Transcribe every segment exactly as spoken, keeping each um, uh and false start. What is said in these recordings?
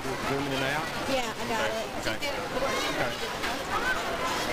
zooming in and out? Yeah, I got okay. it. Okay. Okay.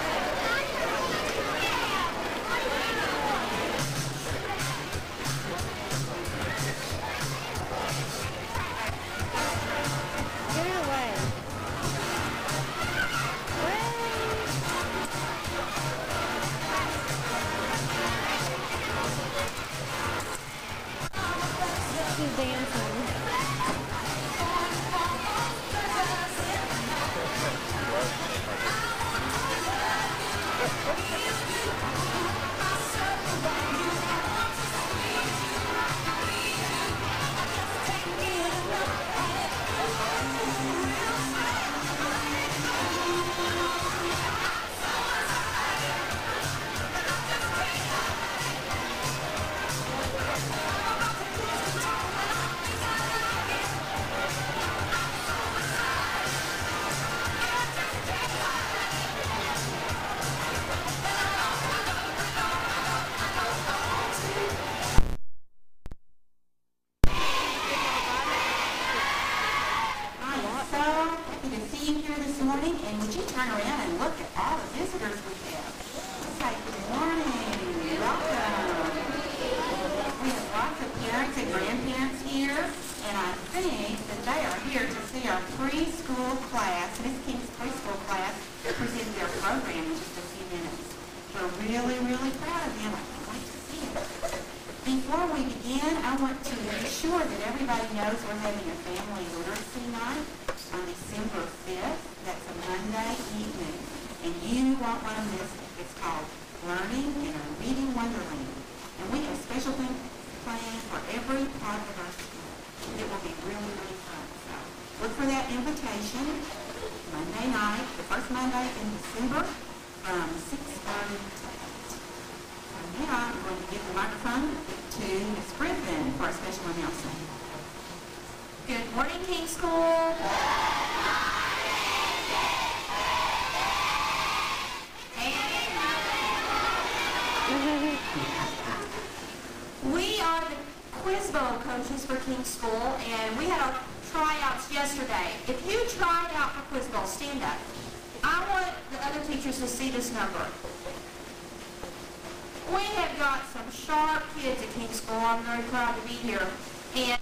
Get out of the way. She's dancing. And would you turn around and look at all the visitors we have? Let's say good morning, welcome. We have lots of parents and grandparents here, and I think that they are here to see our preschool class, Miss King's preschool class, present their program in just a few minutes. We're really, really proud of them. I can't wait to see it. Before we begin, I want to be sure that everybody knows we're having a family literacy night on December fifth. That's a Monday evening, and you won't want to miss it. It's called Learning in a Reading Wonderland, and we have special things planned for every part of our school. It will be really, really fun. So look for that invitation Monday night, the first Monday in December, from six thirty to eight. So now I'm going to give the microphone to Miz Griffin for a special announcement. Good morning, King School. We are the Quiz Bowl coaches for King School, and we had our tryouts yesterday. If you tried out for Quiz Bowl, stand up. I want the other teachers to see this number. We have got some sharp kids at King School. I'm very proud to be here. And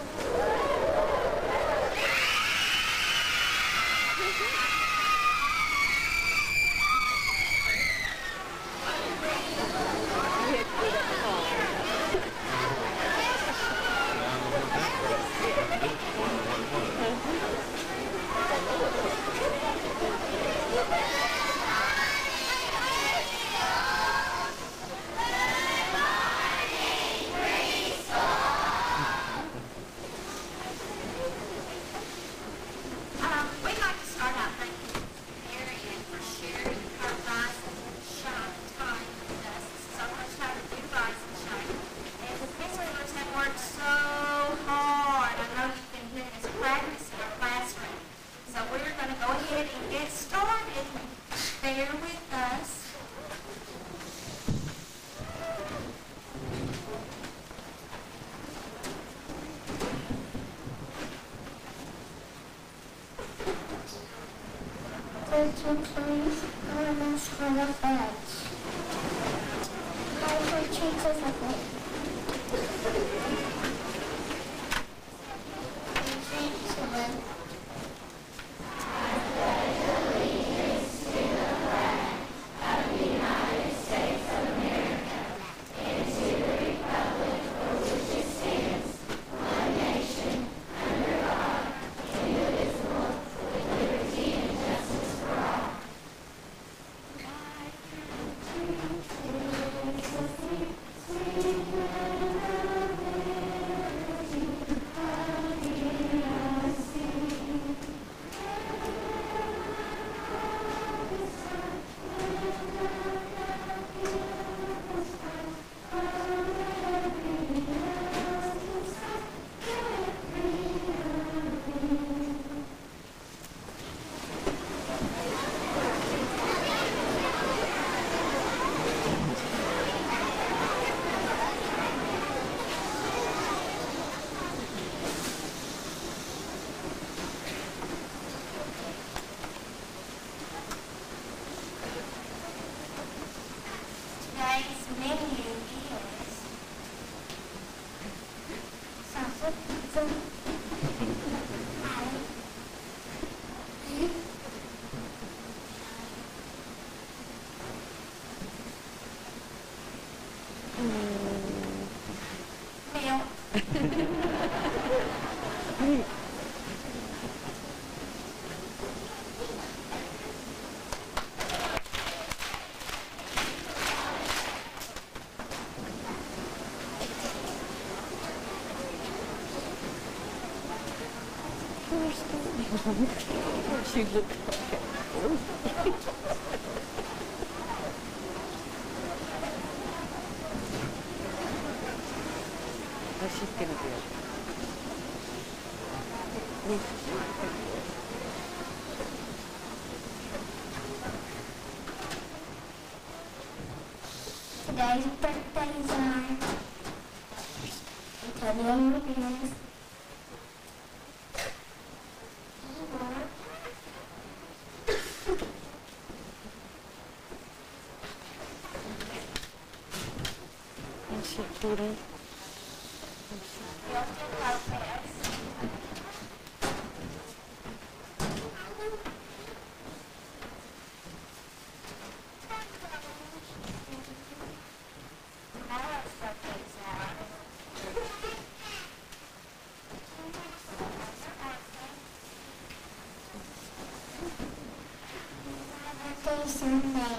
Could you please learn us for the fence? I will treat us a bit. Excellent. She looked like it. Oh, she's gonna be okay. Today's birthday is mine. Tell me on your business. And she couldn't. Sunday.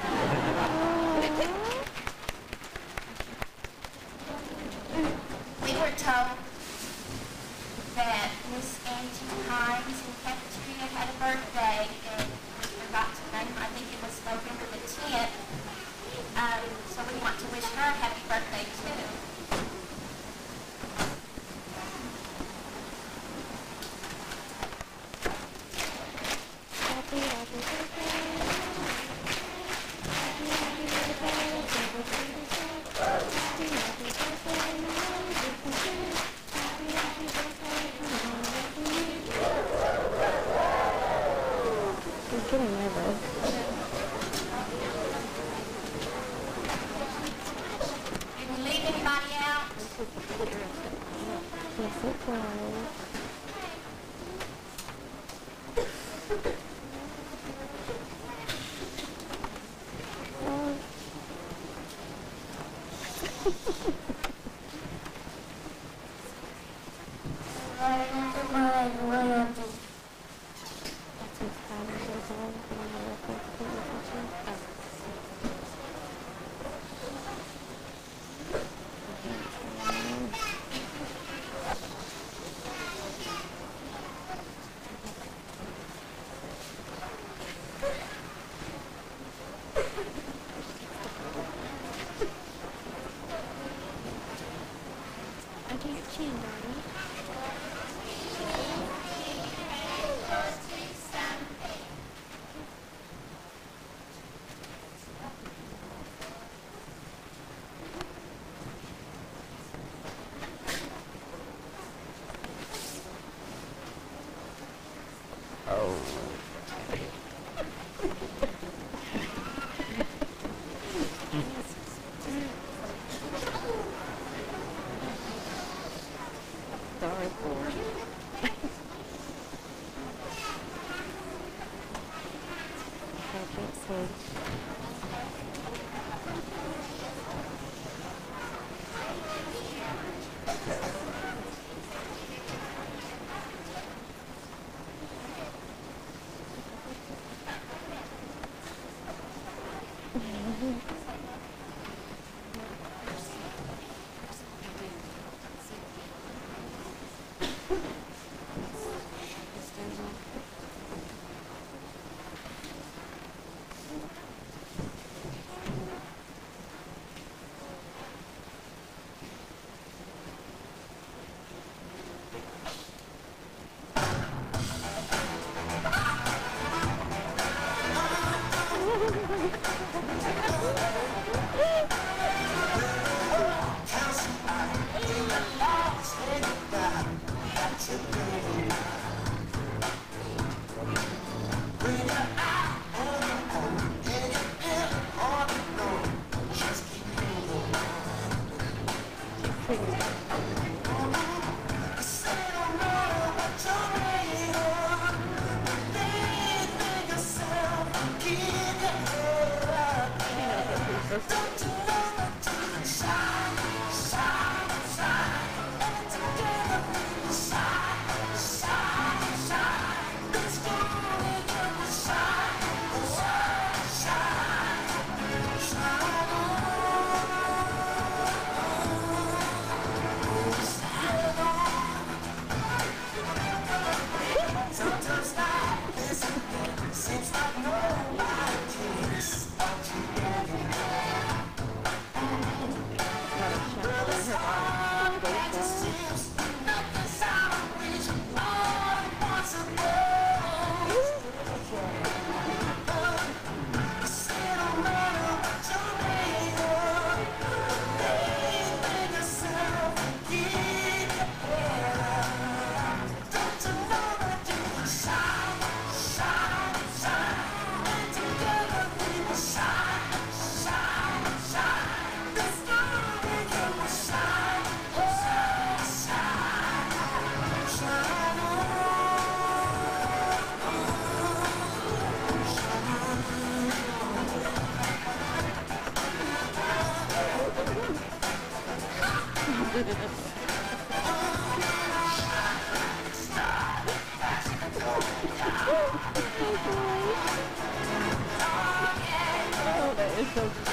We were told that Miss Angie Hines in cafeteria had a birthday, and we forgot to name her. I think it was November the tenth. Um, so we want to wish her a happy birthday too. Happy, happy birthday. Happy, happy birthday. Happy, happy birthday. Happy, happy birthday. You're getting nervous. Did we leave anybody out? Yes, it was. I do your chin, darling. Sorry for it. I can't see. Oh, that is so cute.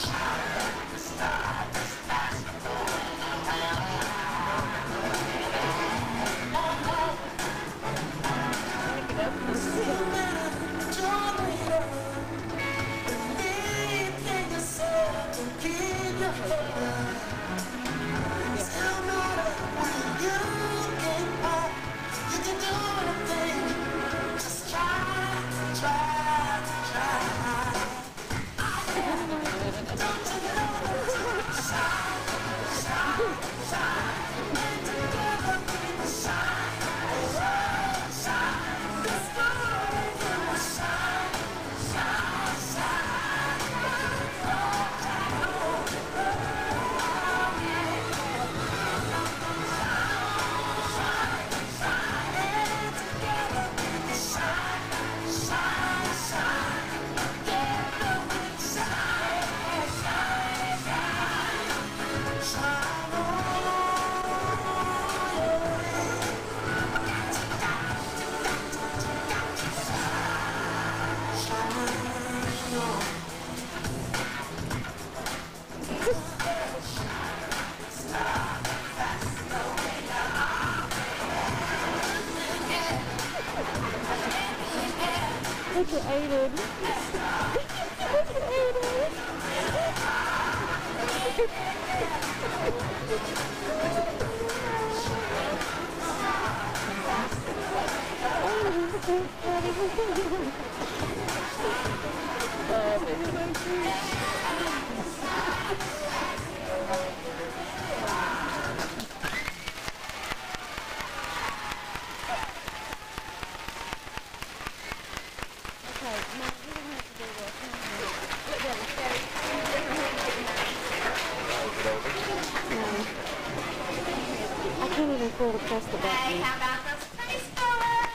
Look at Aiden. Look at Aiden. Oh, baby, so cute. I can't even feel to press the button. Hey, how about those face colors?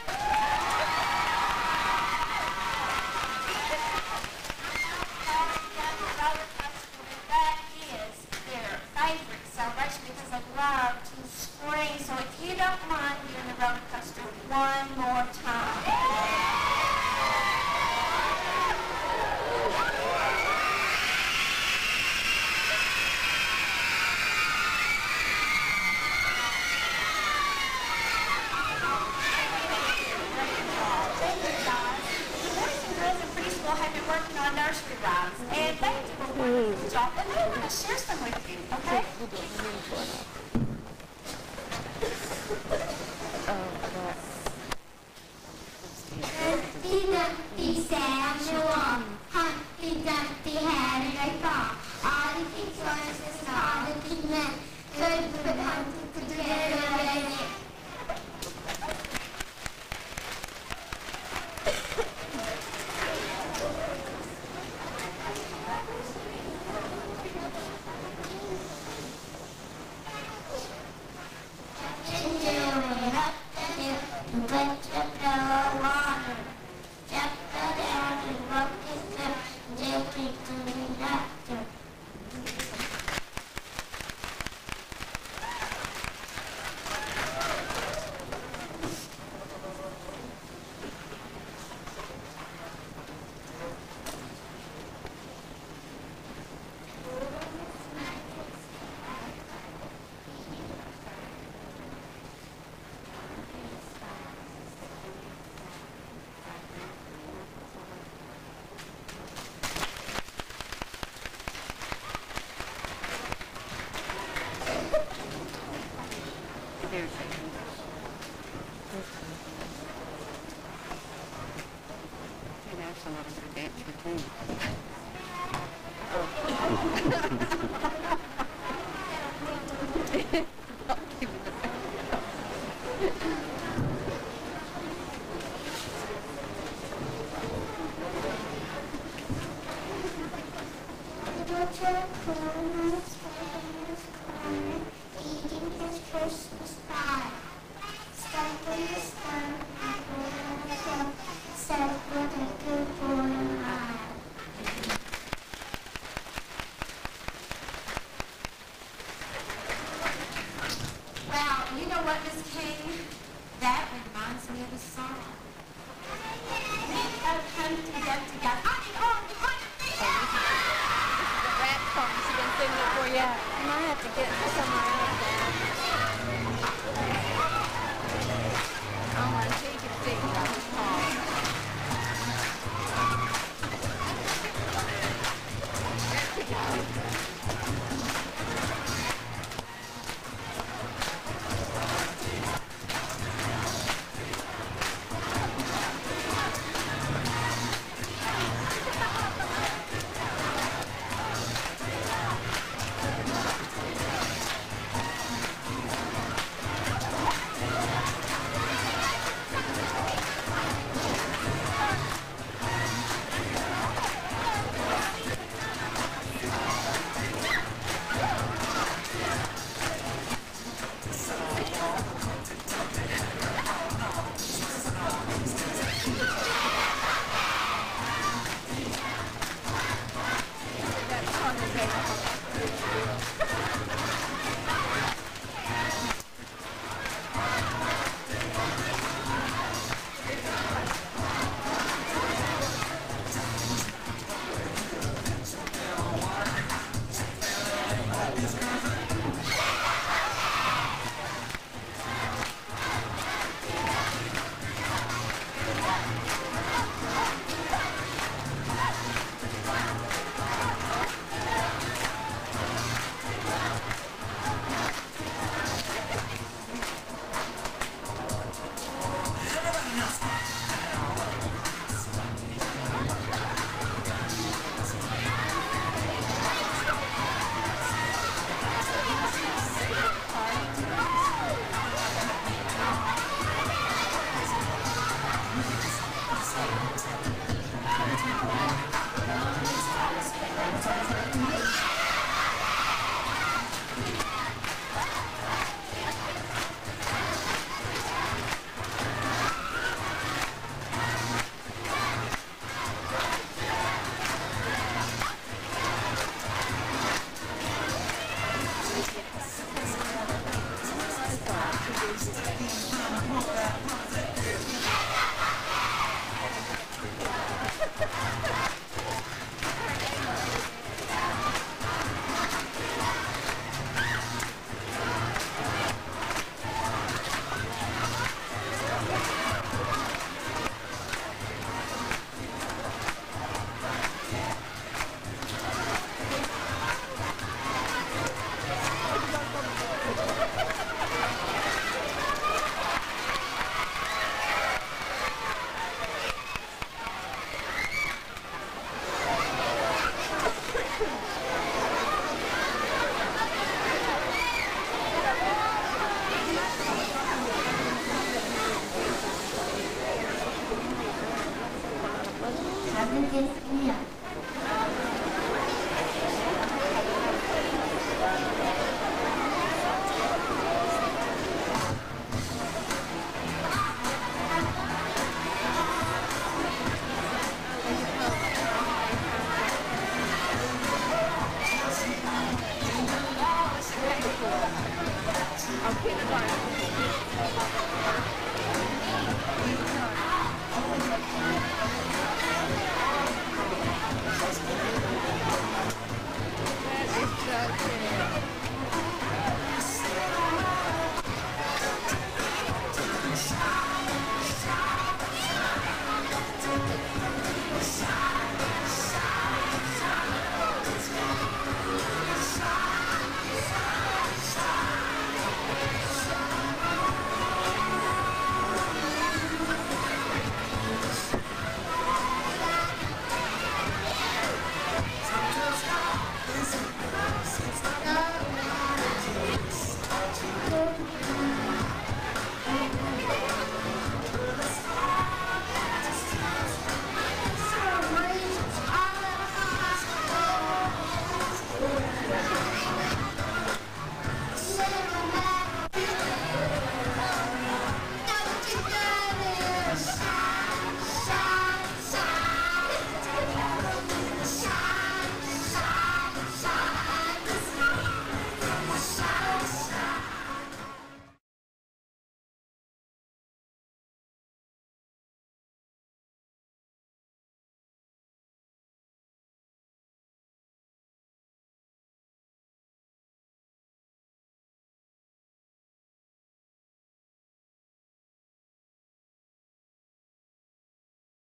That is their favorite celebration because they love to scream. So if you don't mind doing the roller coaster one more time. Have been working on nursery rhymes, and they do a wonderful job, and they want to share some with you, okay? Humpty Dumpty sat on the wall. Humpty Dumpty had a great fall. All the king's horses and all the king's men could put Humpty together again. caretaker. Hey, that's a little bit extra too. Oh. Eating his Christmas pie. Stuck in the sun, said what a good boy am I. Well, you know what, Miss King? That reminds me of a song. We have come together together. I mean, oh, what a thing! Rap song. She's been singing it for you. I might have to get somewhere else there. Oh, and she can sing that song. I'll keep it on.